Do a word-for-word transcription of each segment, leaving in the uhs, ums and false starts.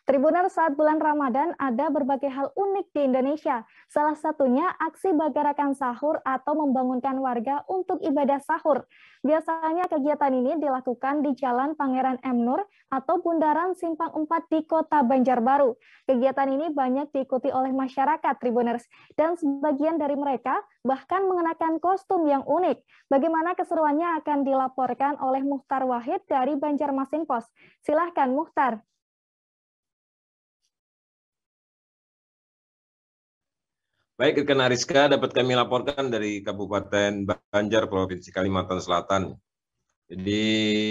Tribuners, saat bulan Ramadan ada berbagai hal unik di Indonesia. Salah satunya aksi bagarakan sahur atau membangunkan warga untuk ibadah sahur. Biasanya kegiatan ini dilakukan di Jalan Pangeran M. Nur atau Bundaran Simpang empat di Kota Banjarbaru. Kegiatan ini banyak diikuti oleh masyarakat Tribuners, dan sebagian dari mereka bahkan mengenakan kostum yang unik. Bagaimana keseruannya akan dilaporkan oleh Mukhtar Wahid dari Banjarmasin Post. Silahkan Mukhtar. Baik, rekan Ariska, dapat kami laporkan dari Kabupaten Banjar, Provinsi Kalimantan Selatan. Jadi,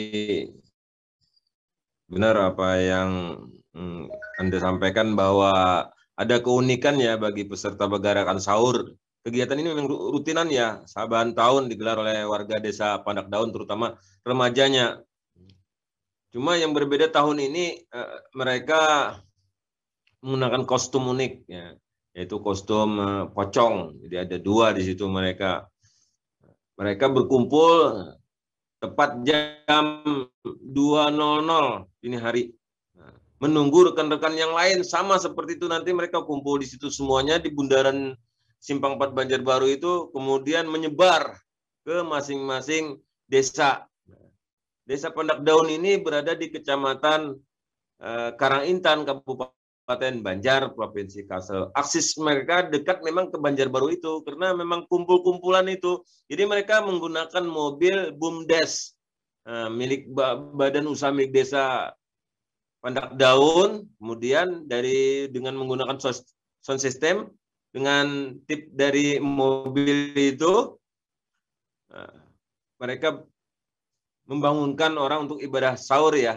benar apa yang hmm, Anda sampaikan bahwa ada keunikan ya bagi peserta bagarakan sahur. Kegiatan ini memang rutinan ya, saban tahun digelar oleh warga desa Pandak Daun, terutama remajanya. Cuma yang berbeda tahun ini, eh, mereka menggunakan kostum unik ya, yaitu kostum uh, pocong. Jadi ada dua di situ mereka. Mereka berkumpul tepat jam dua nol nol ini hari. Nah, menunggu rekan-rekan yang lain sama seperti itu, nanti mereka kumpul di situ semuanya di Bundaran Simpang empat Banjarbaru itu, kemudian menyebar ke masing-masing desa. Desa Pandak Daun ini berada di Kecamatan uh, Karangintan, Kabupaten Kabupaten Banjar, Provinsi Kalsel. Akses mereka dekat memang ke Banjarbaru itu, karena memang kumpul-kumpulan itu. Jadi mereka menggunakan mobil BUMDes, uh, milik Badan Usaha Milik Desa Pandak Daun. Kemudian dari dengan menggunakan sound system, dengan tip dari mobil itu, uh, mereka membangunkan orang untuk ibadah sahur ya,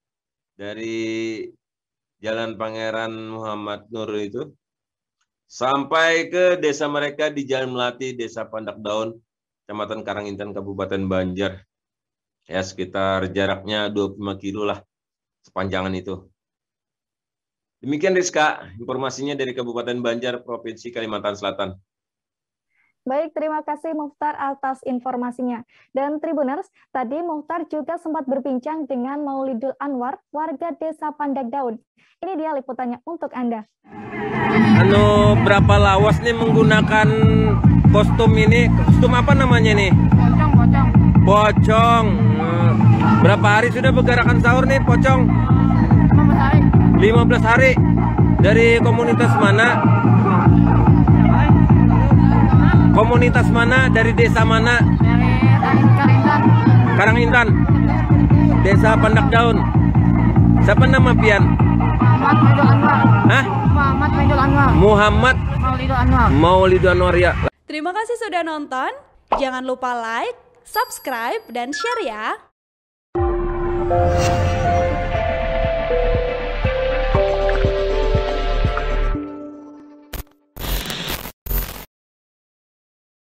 dari Jalan Pangeran Muhammad Nur itu sampai ke desa mereka di Jalan Melati, Desa Pandak Daun, Kecamatan Karangintan, Kabupaten Banjar. Ya, sekitar jaraknya dua puluh lima kilo lah sepanjangan itu. Demikian Rizka, informasinya dari Kabupaten Banjar, Provinsi Kalimantan Selatan. Baik, terima kasih Mukhtar atas informasinya. Dan Tribuners, tadi Mukhtar juga sempat berbincang dengan Maulidul Anwar, warga desa Pandak Daun. Ini dia liputannya untuk Anda. Anu, berapa lawas nih menggunakan kostum ini? Kostum apa namanya nih? Pocong, pocong. Pocong. Berapa hari sudah bergerakan sahur nih, Pocong? lima belas hari. lima belas hari. Dari komunitas mana? Komunitas mana? Dari desa mana? Dari Karangintan. Karangintan. Desa Pandak Daun. Siapa nama pian? Muhammad Maulidul Anwar. Hah? Muhammad Maulidul Anwar. Muhammad Maulidul Anwar. Maulidul Anwar ya. Terima kasih sudah nonton. Jangan lupa like, subscribe, dan share ya.